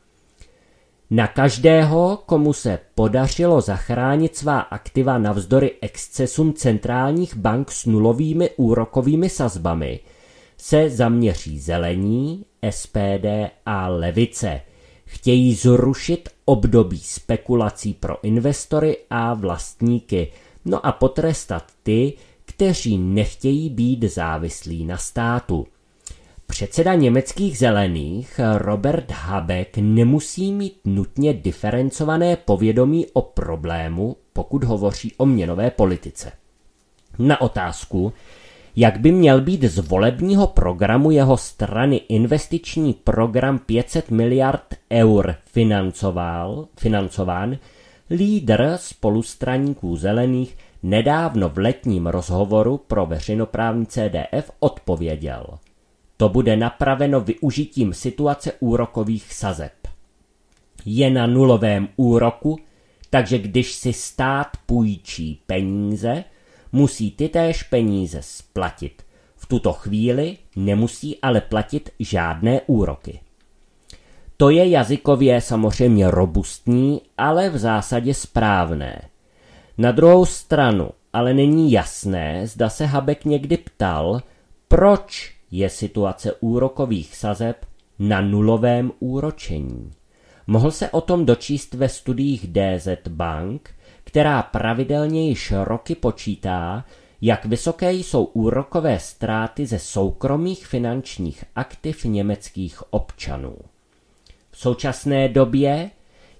S1: Na každého, komu se podařilo zachránit svá aktiva navzdory excesům centrálních bank s nulovými úrokovými sazbami, se zaměří zelení, S P D a levice. Chtějí zrušit období spekulací pro investory a vlastníky, no a potrestat ty, kteří nechtějí být závislí na státu. Předseda německých zelených Robert Habeck nemusí mít nutně diferencované povědomí o problému, pokud hovoří o měnové politice. Na otázku, jak by měl být z volebního programu jeho strany investiční program pět set miliard eur financoval, financován, lídr spolustraníků zelených nedávno v letním rozhovoru pro veřejnoprávní C D F odpověděl: to bude napraveno využitím situace úrokových sazeb. Je na nulovém úroku, takže když si stát půjčí peníze, musí tytéž peníze splatit. V tuto chvíli nemusí ale platit žádné úroky. To je jazykově samozřejmě robustní, ale v zásadě správné. Na druhou stranu ale není jasné, zda se Habeck někdy ptal, proč je situace úrokových sazeb na nulovém úročení. Mohl se o tom dočíst ve studiích D Z Bank, která pravidelně již roky počítá, jak vysoké jsou úrokové ztráty ze soukromých finančních aktiv německých občanů. V současné době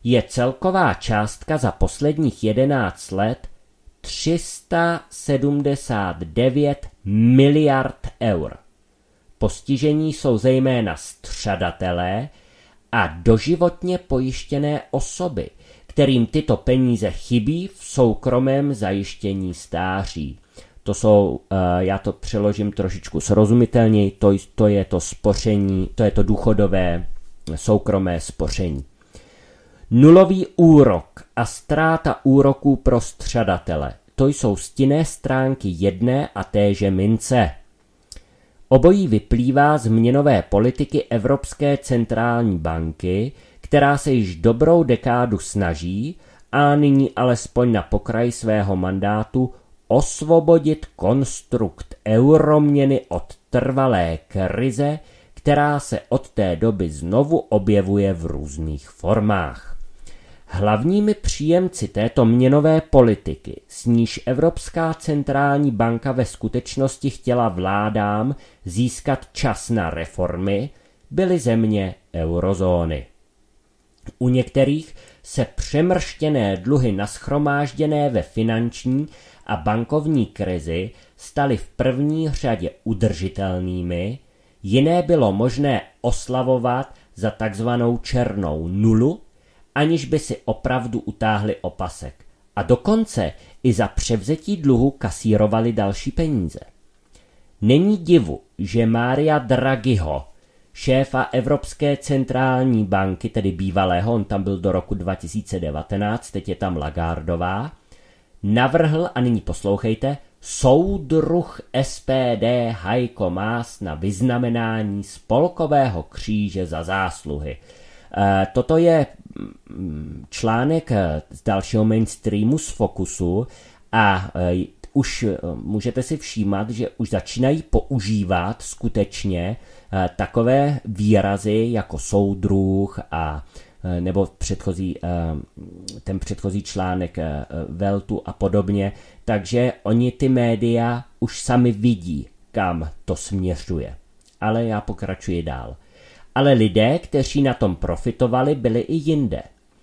S1: je celková částka za posledních jedenáct let tři sta sedmdesát devět miliard eur. Postižení jsou zejména střadatelé a doživotně pojištěné osoby, kterým tyto peníze chybí v soukromém zajištění stáří. To jsou, já to přeložím trošičku srozumitelněji, to, to je to spoření, to je to důchodové soukromé spoření. Nulový úrok a ztráta úroků pro střadatele, to jsou stinné stránky jedné a téže mince. Obojí vyplývá z měnové politiky Evropské centrální banky, která se již dobrou dekádu snaží, a nyní alespoň na pokraji svého mandátu, osvobodit konstrukt euroměny od trvalé krize, která se od té doby znovu objevuje v různých formách. Hlavními příjemci této měnové politiky, s níž Evropská centrální banka ve skutečnosti chtěla vládám získat čas na reformy, byly země eurozóny. U některých se přemrštěné dluhy nashromážděné ve finanční a bankovní krizi staly v první řadě udržitelnými, jiné bylo možné oslavovat za takzvanou černou nulu, aniž by si opravdu utáhli opasek. A dokonce i za převzetí dluhu kasírovali další peníze. Není divu, že Mária Draghiho, šéfa Evropské centrální banky, tedy bývalého, on tam byl do roku dva tisíce devatenáct, teď je tam Lagardová, navrhl, a nyní poslouchejte, soudruh S P D Heiko Maas na vyznamenání Spolkového kříže za zásluhy. Toto je článek z dalšího mainstreamu z Focusu a už můžete si všímat, že už začínají používat skutečně takové výrazy jako soudruh a nebo předchozí, ten předchozí článek Weltu a podobně, takže oni ty média už sami vidí, kam to směřuje. Ale já pokračuji dál. Ale lidé, kteří na tom profitovali, byli i jinde.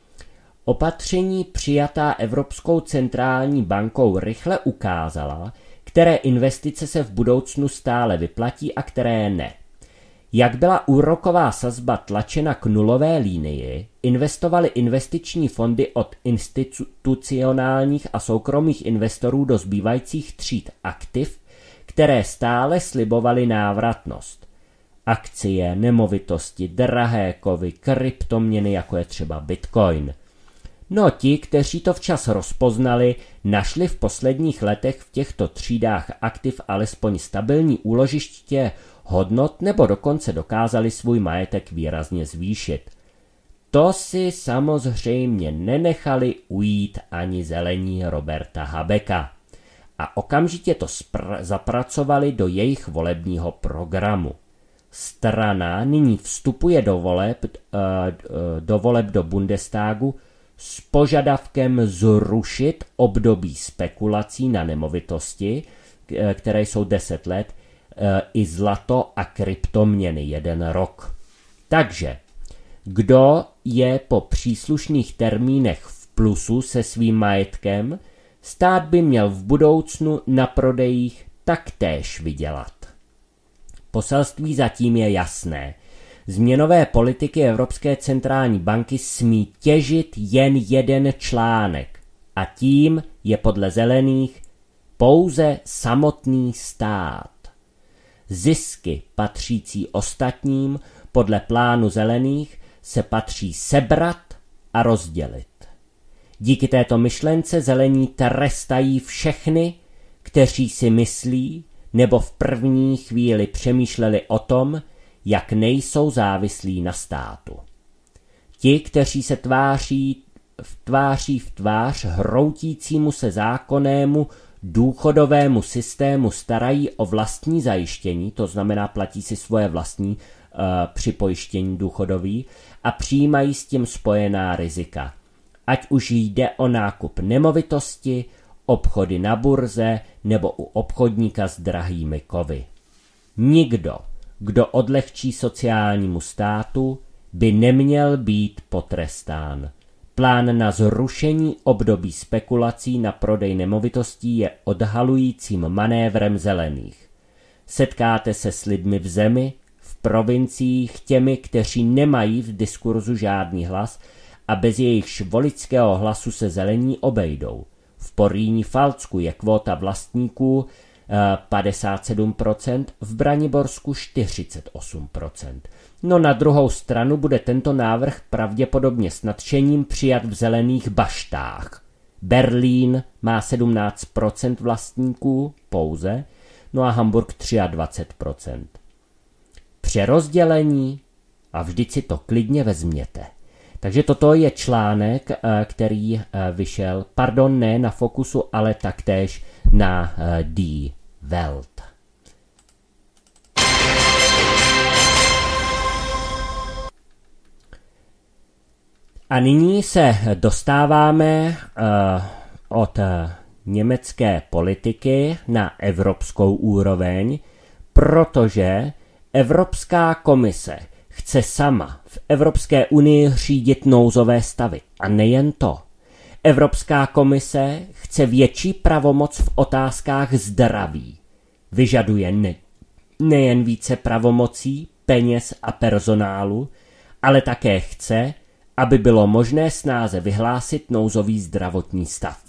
S1: Opatření přijatá Evropskou centrální bankou rychle ukázala, které investice se v budoucnu stále vyplatí a které ne. Jak byla úroková sazba tlačena k nulové línii, investovaly investiční fondy od institucionálních a soukromých investorů do zbývajících tříd aktiv, které stále slibovaly návratnost. Akcie, nemovitosti, drahé kovy, kryptoměny, jako je třeba Bitcoin. No ti, kteří to včas rozpoznali, našli v posledních letech v těchto třídách aktiv alespoň stabilní úložiště hodnot nebo dokonce dokázali svůj majetek výrazně zvýšit. To si samozřejmě nenechali ujít ani zelení Roberta Habecka a okamžitě to spr- zapracovali do jejich volebního programu. Strana nyní vstupuje do voleb, do voleb do Bundestagu s požadavkem zrušit období spekulací na nemovitosti, které jsou deset let, i zlato a kryptoměny jeden rok. Takže, kdo je po příslušných termínech v plusu se svým majetkem, stát by měl v budoucnu na prodejích taktéž vydělat. Poselství zatím je jasné. Z měnové politiky Evropské centrální banky smí těžit jen jeden článek a tím je podle zelených pouze samotný stát. Zisky patřící ostatním podle plánu zelených se patří sebrat a rozdělit. Díky této myšlence zelení trestají všechny, kteří si myslí nebo v první chvíli přemýšleli o tom, jak nejsou závislí na státu. Ti, kteří se tváří v tváří v tvář hroutícímu se zákonnému důchodovému systému starají o vlastní zajištění, to znamená platí si svoje vlastní uh, připojištění důchodový a přijímají s tím spojená rizika. Ať už jde o nákup nemovitosti, obchody na burze nebo u obchodníka s drahými kovy. Nikdo, kdo odlehčí sociálnímu státu, by neměl být potrestán. Plán na zrušení období spekulací na prodej nemovitostí je odhalujícím manévrem zelených. Setkáte se s lidmi v zemi, v provinciích, těmi, kteří nemají v diskurzu žádný hlas a bez jejichž voličského hlasu se zelení obejdou. V Porýní Falcku je kvóta vlastníků padesát sedm procent, v Braniborsku čtyřicet osm procent. No na druhou stranu bude tento návrh pravděpodobně s nadšením přijat v zelených baštách. Berlín má sedmnáct procent vlastníků pouze, no a Hamburg dvacet tři procent. Přerozdělení a vždyť si to klidně vezměte. Takže toto je článek, který vyšel, pardon, ne na Focusu, ale taktéž na Die Welt. A nyní se dostáváme uh, od uh, německé politiky na evropskou úroveň, protože Evropská komise chce sama v Evropské unii řídit nouzové stavy. A nejen to. Evropská komise chce větší pravomoc v otázkách zdraví. Vyžaduje ne, nejen více pravomocí, peněz a personálu, ale také chce, aby bylo možné snáze vyhlásit nouzový zdravotní stav.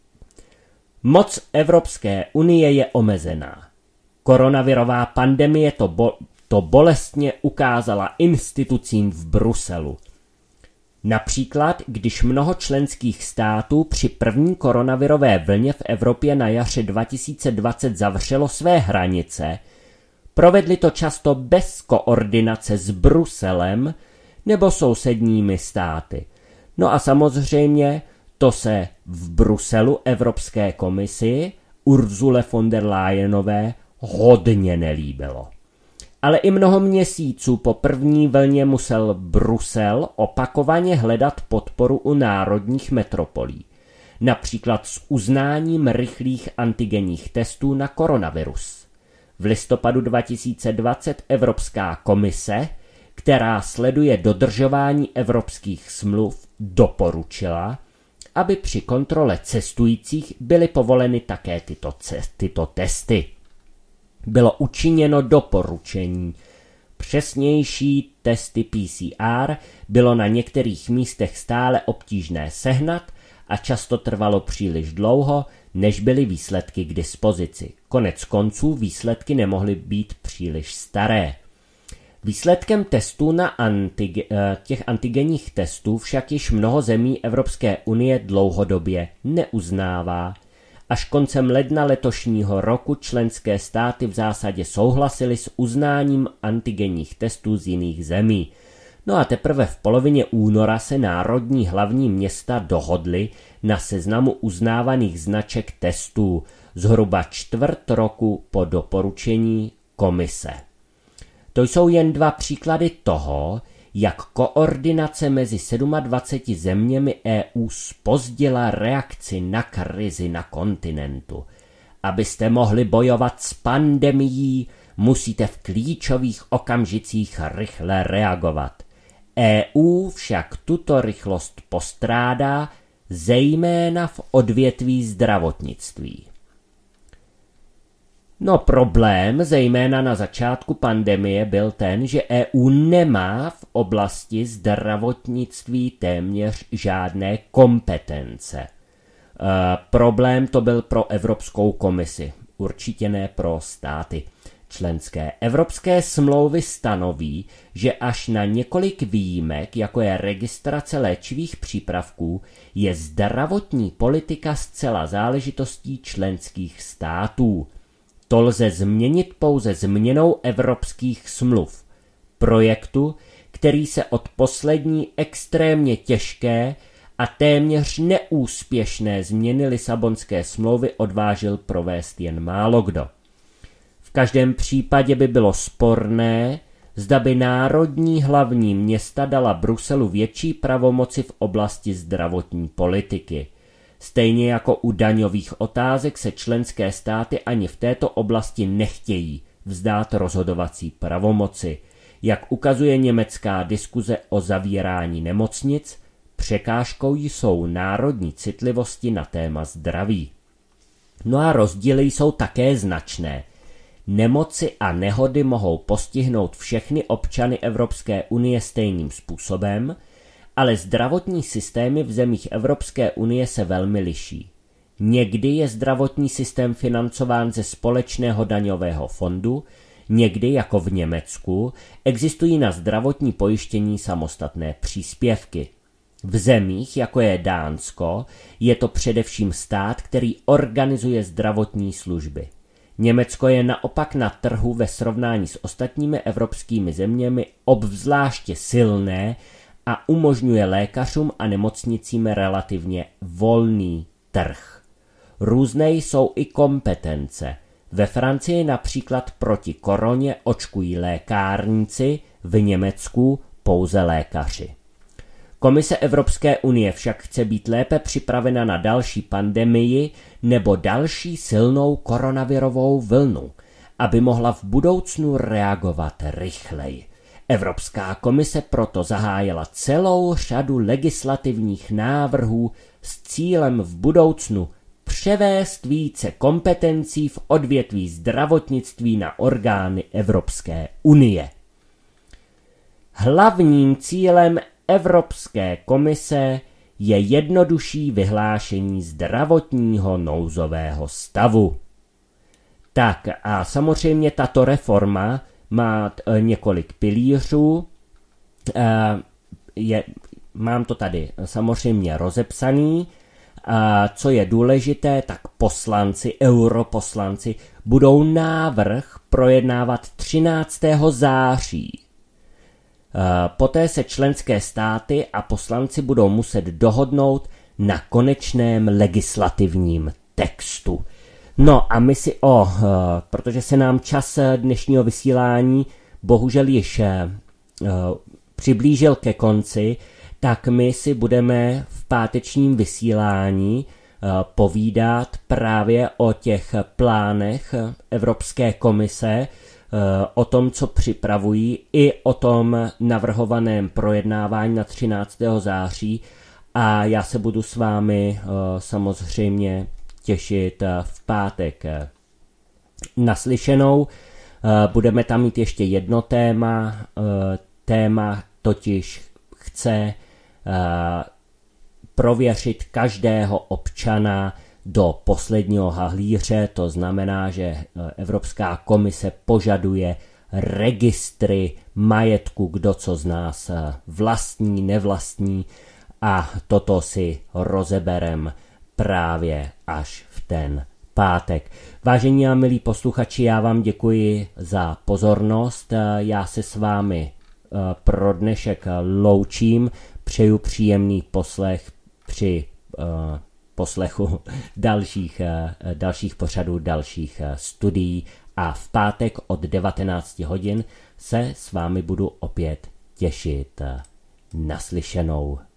S1: Moc Evropské unie je omezená. Koronavirová pandemie to, bo, to bolestně ukázala institucím v Bruselu. Například, když mnoho členských států při první koronavirové vlně v Evropě na jaře dva tisíce dvacet zavřelo své hranice, provedli to často bez koordinace s Bruselem nebo sousedními státy. No a samozřejmě to se v Bruselu Evropské komisi Ursule von der Leyenové hodně nelíbilo. Ale i mnoho měsíců po první vlně musel Brusel opakovaně hledat podporu u národních metropolí. Například s uznáním rychlých antigenních testů na koronavirus. V listopadu dva tisíce dvacet Evropská komise, která sleduje dodržování evropských smluv, doporučila, aby při kontrole cestujících byly povoleny také tyto, tyto testy. Bylo učiněno doporučení. Přesnější testy P C R bylo na některých místech stále obtížné sehnat a často trvalo příliš dlouho, než byly výsledky k dispozici. Konec konců výsledky nemohly být příliš staré. Výsledkem testů na antige, těch antigenních testů však již mnoho zemí Evropské unie dlouhodobě neuznává. Až koncem ledna letošního roku členské státy v zásadě souhlasily s uznáním antigenních testů z jiných zemí. No a teprve v polovině února se národní hlavní města dohodly na seznamu uznávaných značek testů, zhruba čtvrt roku po doporučení komise. To jsou jen dva příklady toho, jak koordinace mezi dvaceti sedmi zeměmi E U zpozdila reakci na krizi na kontinentu. Abyste mohli bojovat s pandemií, musíte v klíčových okamžicích rychle reagovat. E U však tuto rychlost postrádá, zejména v odvětví zdravotnictví. No problém, zejména na začátku pandemie, byl ten, že E U nemá v oblasti zdravotnictví téměř žádné kompetence. E, problém to byl pro Evropskou komisi, určitě ne pro státy členské. Evropské smlouvy stanoví, že až na několik výjimek, jako je registrace léčivých přípravků, je zdravotní politika zcela záležitostí členských států. To lze změnit pouze změnou evropských smluv. Projektu, který se od poslední extrémně těžké a téměř neúspěšné změny Lisabonské smlouvy odvážil provést jen málokdo. V každém případě by bylo sporné, zda by národní hlavní města dala Bruselu větší pravomoci v oblasti zdravotní politiky. Stejně jako u daňových otázek se členské státy ani v této oblasti nechtějí vzdát rozhodovací pravomoci. Jak ukazuje německá diskuze o zavírání nemocnic, Překážkou jsou národní citlivosti na téma zdraví. No a rozdíly jsou také značné. Nemoci a nehody mohou postihnout všechny občany Evropské unie stejným způsobem, ale zdravotní systémy v zemích Evropské unie se velmi liší. Někdy je zdravotní systém financován ze společného daňového fondu, někdy, jako v Německu, existují na zdravotní pojištění samostatné příspěvky. V zemích, jako je Dánsko, je to především stát, který organizuje zdravotní služby. Německo je naopak na trhu ve srovnání s ostatními evropskými zeměmi obzvláště silné a umožňuje lékařům a nemocnicím relativně volný trh. Různé jsou i kompetence. Ve Francii například proti koroně očkují lékárníci, v Německu pouze lékaři. Komise Evropské unie však chce být lépe připravena na další pandemii nebo další silnou koronavirovou vlnu, aby mohla v budoucnu reagovat rychleji. Evropská komise proto zahájila celou řadu legislativních návrhů s cílem v budoucnu převést více kompetencí v odvětví zdravotnictví na orgány Evropské unie. Hlavním cílem Evropské komise je jednodušší vyhlášení zdravotního nouzového stavu. Tak a samozřejmě tato reforma má několik pilířů. Je, mám to tady samozřejmě rozepsaný. A co je důležité, tak poslanci, europoslanci budou návrh projednávat třináctého září. Poté se členské státy a poslanci budou muset dohodnout na konečném legislativním textu. No a my si o, protože se nám čas dnešního vysílání bohužel již přiblížil ke konci, tak my si budeme v pátečním vysílání povídat právě o těch plánech Evropské komise, o tom, co připravují, i o tom navrhovaném projednávání na třináctého září a já se budu s vámi samozřejmě těšit v pátek. Naslyšenou budeme tam mít ještě jedno téma, téma totiž chce prověřit každého občana do posledního hahlíře, to znamená, že Evropská komise požaduje registry majetku, kdo co z nás vlastní, nevlastní a toto si rozeberem právě až v ten pátek. Vážení a milí posluchači, já vám děkuji za pozornost, já se s vámi pro dnešek loučím, přeju příjemný poslech při uh, poslechu dalších, uh, dalších pořadů, dalších uh, studií a v pátek od devatenáct hodin se s vámi budu opět těšit. Naslyšenou.